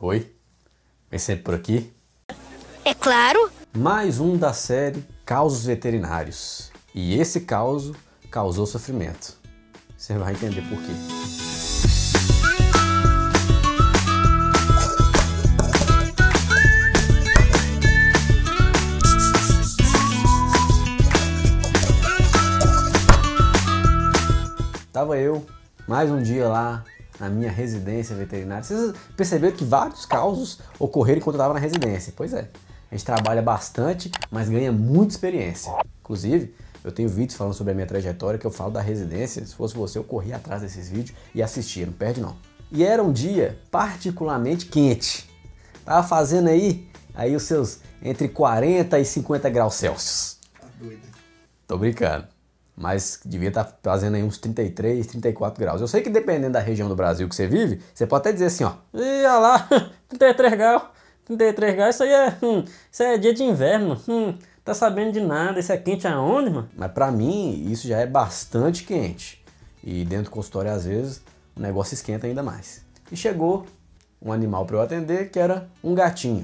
Oi, vem sempre por aqui. É claro. Mais um da série Causos Veterinários. E esse causo causou sofrimento. Você vai entender por quê. Tava eu, mais um dia lá na minha residência veterinária. Vocês perceberam que vários causos ocorreram enquanto eu estava na residência? Pois é, a gente trabalha bastante, mas ganha muita experiência. Inclusive, eu tenho vídeos falando sobre a minha trajetória, que eu falo da residência. Se fosse você, eu corria atrás desses vídeos e assistia, não perde não. E era um dia particularmente quente. Tava fazendo aí os seus entre 40 e 50 graus Celsius. Tá doido. Tô brincando. Mas devia estar fazendo aí uns 33, 34 graus. Eu sei que dependendo da região do Brasil que você vive, você pode até dizer assim, ó. Ih, olha lá, 33 graus. 33 graus, isso é dia de inverno. Tá sabendo de nada, isso é quente aonde, mano? Mas pra mim, isso já é bastante quente. E dentro do consultório, às vezes, o negócio esquenta ainda mais. E chegou um animal para eu atender, que era um gatinho.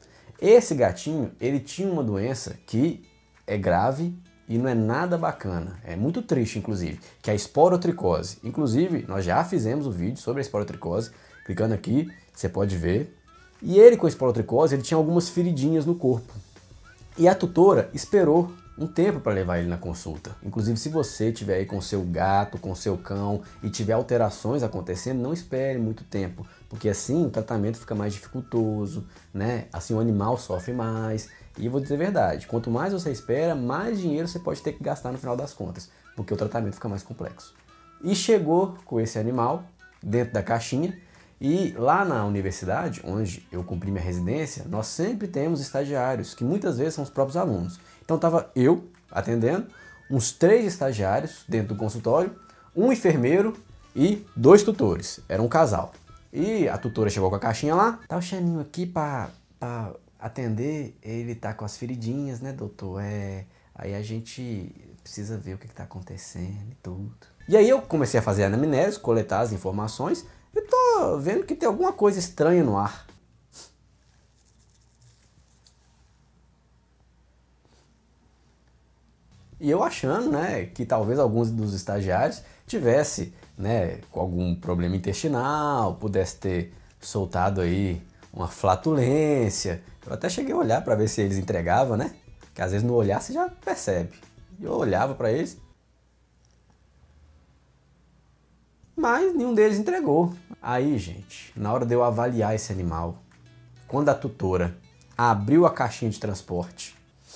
Esse gatinho, ele tinha uma doença que é grave e não é nada bacana. É muito triste, inclusive, que é a esporotricose. Inclusive, nós já fizemos um vídeo sobre a esporotricose. Clicando aqui, você pode ver. E ele, com a esporotricose, ele tinha algumas feridinhas no corpo. E a tutora esperou um tempo para levar ele na consulta. Inclusive, se você estiver aí com seu gato, com seu cão e tiver alterações acontecendo, não espere muito tempo, porque assim o tratamento fica mais dificultoso, né? Assim o animal sofre mais. E eu vou dizer a verdade, quanto mais você espera, mais dinheiro você pode ter que gastar no final das contas, porque o tratamento fica mais complexo. E chegou com esse animal dentro da caixinha. E lá na universidade, onde eu cumpri minha residência, nós sempre temos estagiários, que muitas vezes são os próprios alunos. Então estava eu atendendo, uns 3 estagiários dentro do consultório, um enfermeiro e 2 tutores. Era um casal. E a tutora chegou com a caixinha lá. Tá o Xaninho aqui para atender, ele tá com as feridinhas, né, doutor? Aí a gente precisa ver o que tá acontecendo e tudo. E aí eu comecei a fazer a anamnese, coletar as informações. Eu tô vendo que tem alguma coisa estranha no ar. E eu achando, né, que talvez alguns dos estagiários tivesse, né, com algum problema intestinal, pudesse ter soltado aí uma flatulência. Eu até cheguei a olhar para ver se eles entregavam, né? Que às vezes no olhar você já percebe. E eu olhava para eles, mas nenhum deles entregou. Aí, gente, na hora de eu avaliar esse animal, quando a tutora abriu a caixinha de transporte...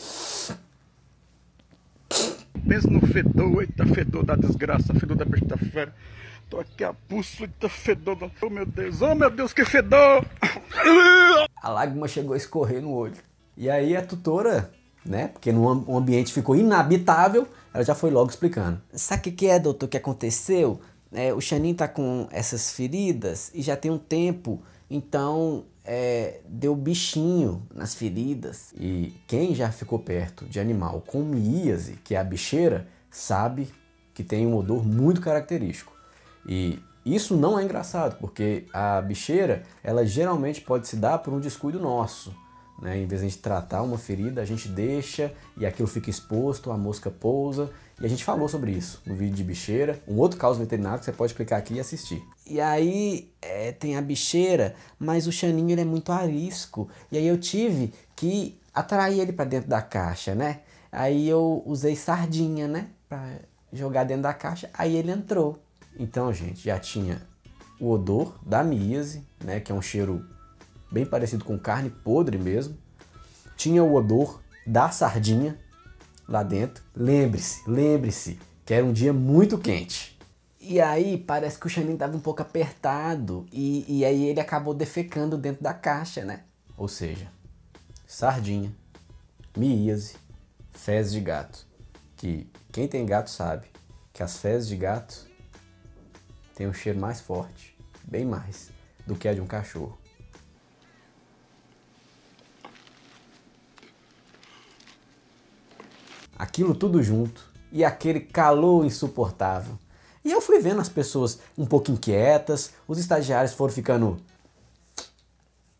Pensa no fedor, eita fedor da desgraça, fedor da besta fera. Tô aqui a pulso, eita fedor, oh meu Deus, que fedor! A lágrima chegou a escorrer no olho. E aí a tutora, né, porque o ambiente ficou inabitável, ela já foi logo explicando. Sabe o que é, doutor, que aconteceu? O Xaninho tá com essas feridas e já tem um tempo, então deu bichinho nas feridas. E quem já ficou perto de animal com miíase, que é a bicheira, sabe que tem um odor muito característico. E isso não é engraçado, porque a bicheira, ela geralmente pode se dar por um descuido nosso, né? Em vez de a gente tratar uma ferida, a gente deixa e aquilo fica exposto, a mosca pousa. E a gente falou sobre isso no vídeo de bicheira, um outro caso veterinário que você pode clicar aqui e assistir. E aí tem a bicheira, mas o Xaninho ele é muito arisco. E aí eu tive que atrair ele para dentro da caixa, né? Aí eu usei sardinha, né? Para jogar dentro da caixa, aí ele entrou. Então, gente, já tinha o odor da miíase, né? Que é um cheiro bem parecido com carne podre mesmo. Tinha o odor da sardinha lá dentro. Lembre-se que era um dia muito quente. E aí parece que o Xaninho estava um pouco apertado e aí ele acabou defecando dentro da caixa, né? Ou seja, sardinha, miíase, fezes de gato. Que quem tem gato sabe que as fezes de gato têm um cheiro mais forte, bem mais, do que a de um cachorro. Aquilo tudo junto e aquele calor insuportável. E eu fui vendo as pessoas um pouco inquietas, os estagiários foram ficando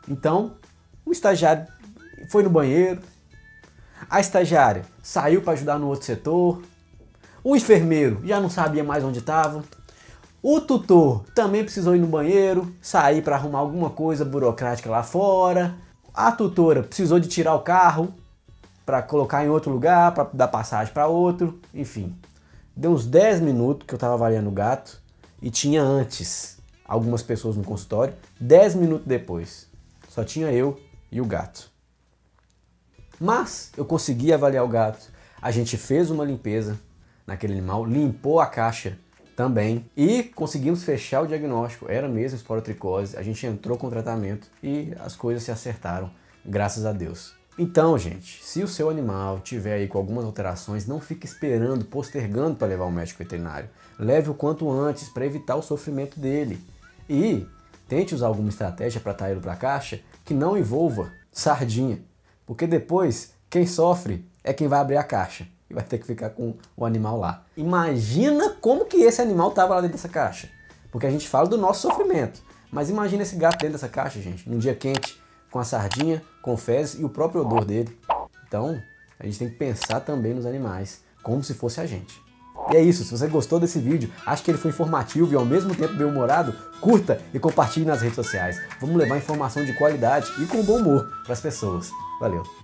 Então, o estagiário foi no banheiro, a estagiária saiu para ajudar no outro setor, o enfermeiro já não sabia mais onde estava, o tutor também precisou ir no banheiro, sair para arrumar alguma coisa burocrática lá fora, a tutora precisou de tirar o carro para colocar em outro lugar, para dar passagem para outro, enfim. Deu uns 10 minutos que eu estava avaliando o gato e tinha antes algumas pessoas no consultório, 10 minutos depois só tinha eu e o gato. Mas eu consegui avaliar o gato, a gente fez uma limpeza naquele animal, limpou a caixa também e conseguimos fechar o diagnóstico, era mesmo esporotricose, a gente entrou com tratamento e as coisas se acertaram, graças a Deus. Então, gente, se o seu animal tiver aí com algumas alterações, não fique esperando, postergando para levar ao médico veterinário. Leve o quanto antes para evitar o sofrimento dele. E tente usar alguma estratégia para atraí-lo para a caixa que não envolva sardinha, porque depois quem sofre é quem vai abrir a caixa e vai ter que ficar com o animal lá. Imagina como que esse animal estava lá dentro dessa caixa, porque a gente fala do nosso sofrimento, mas imagina esse gato dentro dessa caixa, gente, num dia quente, com a sardinha, com fezes e o próprio odor dele. Então, a gente tem que pensar também nos animais, como se fosse a gente. E é isso, se você gostou desse vídeo, acha que ele foi informativo e ao mesmo tempo bem-humorado, curta e compartilhe nas redes sociais. Vamos levar informação de qualidade e com bom humor para as pessoas. Valeu!